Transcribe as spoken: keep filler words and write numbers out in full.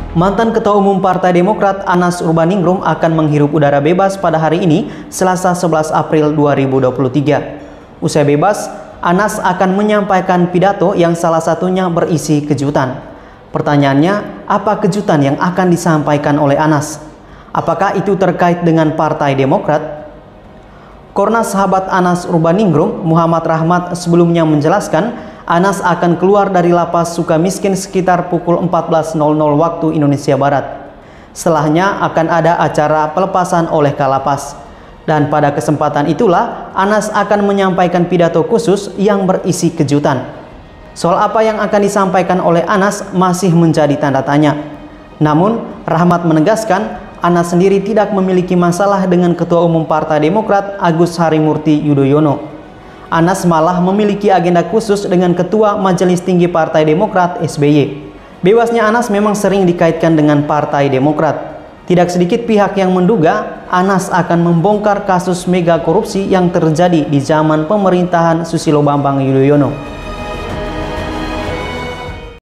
Mantan Ketua Umum Partai Demokrat Anas Urbaningrum akan menghirup udara bebas pada hari ini, Selasa sebelas April dua ribu dua puluh tiga. Usai bebas, Anas akan menyampaikan pidato yang salah satunya berisi kejutan. Pertanyaannya, apa kejutan yang akan disampaikan oleh Anas? Apakah itu terkait dengan Partai Demokrat? Kornas sahabat Anas Urbaningrum, Muhammad Rahmat, sebelumnya menjelaskan Anas akan keluar dari lapas Sukamiskin sekitar pukul empat belas waktu Indonesia Barat. Setelahnya akan ada acara pelepasan oleh Kalapas. Dan pada kesempatan itulah Anas akan menyampaikan pidato khusus yang berisi kejutan. Soal apa yang akan disampaikan oleh Anas masih menjadi tanda tanya. Namun, Rahmat menegaskan Anas sendiri tidak memiliki masalah dengan Ketua Umum Partai Demokrat Agus Harimurti Yudhoyono. Anas malah memiliki agenda khusus dengan Ketua Majelis Tinggi Partai Demokrat S B Y. Bebasnya Anas memang sering dikaitkan dengan Partai Demokrat. Tidak sedikit pihak yang menduga Anas akan membongkar kasus mega korupsi yang terjadi di zaman pemerintahan Susilo Bambang Yudhoyono.